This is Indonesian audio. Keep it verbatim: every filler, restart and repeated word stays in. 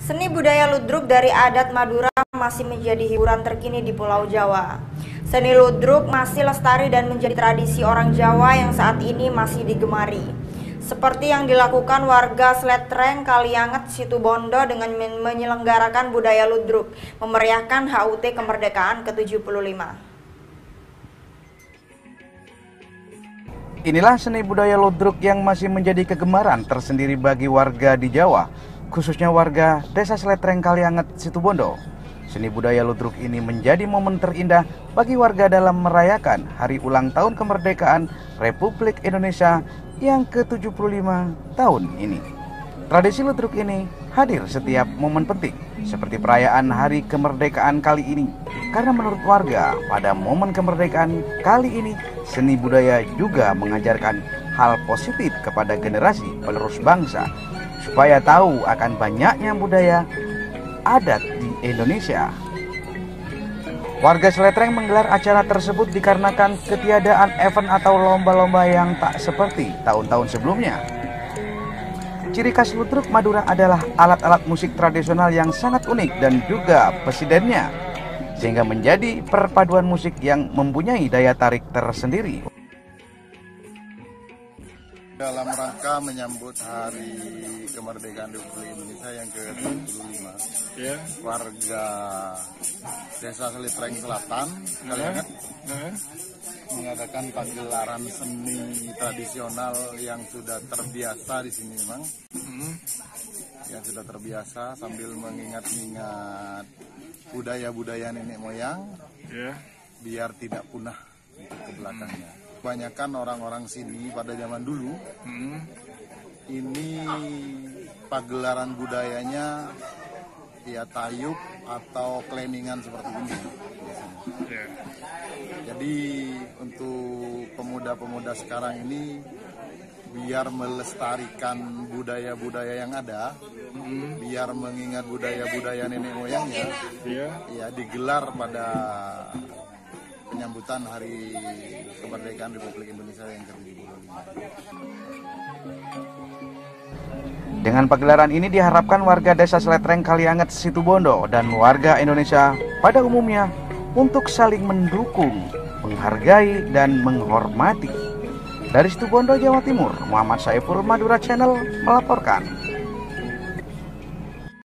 Seni budaya ludruk dari adat Madura masih menjadi hiburan terkini di Pulau Jawa. Seni ludruk masih lestari dan menjadi tradisi orang Jawa yang saat ini masih digemari. Seperti yang dilakukan warga Sletreng, Kalianget, Situbondo dengan menyelenggarakan budaya ludruk, memeriahkan H U T kemerdekaan ke tujuh puluh lima. Inilah seni budaya ludruk yang masih menjadi kegemaran tersendiri bagi warga di Jawa, khususnya warga Desa Sletreng, Kalianget, Situbondo. Seni budaya ludruk ini menjadi momen terindah bagi warga dalam merayakan Hari Ulang Tahun Kemerdekaan Republik Indonesia yang ke tujuh puluh lima tahun ini. Tradisi ludruk ini hadir setiap momen penting seperti perayaan Hari Kemerdekaan kali ini. Karena menurut warga, pada momen kemerdekaan kali ini, seni budaya juga mengajarkan hal positif kepada generasi penerus bangsa, supaya tahu akan banyaknya budaya adat di Indonesia. Warga Sletreng menggelar acara tersebut dikarenakan ketiadaan event atau lomba-lomba yang tak seperti tahun-tahun sebelumnya. Ciri khas ludruk Madura adalah alat-alat musik tradisional yang sangat unik dan juga presidennya, sehingga menjadi perpaduan musik yang mempunyai daya tarik tersendiri. Dalam rangka menyambut Hari Kemerdekaan Republik Indonesia yang ke tujuh puluh lima, yeah. Warga Desa Sletreng Selatan, Kalianget, yeah. mengadakan pagelaran seni tradisional yang sudah terbiasa di sini memang, mm-hmm. yang sudah terbiasa sambil mengingat-ingat budaya-budaya nenek moyang, yeah. biar tidak punah ke belakangnya. Kebanyakan orang-orang sini pada zaman dulu, hmm. ini pagelaran budayanya ya tayub atau kleningan seperti ini. Yeah. Jadi untuk pemuda-pemuda sekarang ini biar melestarikan budaya-budaya yang ada, hmm. biar mengingat budaya-budaya nenek moyangnya, yeah. ya digelar pada penyambutan Hari Kemerdekaan Republik Indonesia yang ke tujuh puluh lima. Dengan pagelaran ini diharapkan warga Desa Sletreng, Kalianget, Situbondo dan warga Indonesia pada umumnya untuk saling mendukung, menghargai dan menghormati. Dari Situbondo, Jawa Timur, Muhammad Saiful, Madura Channel melaporkan.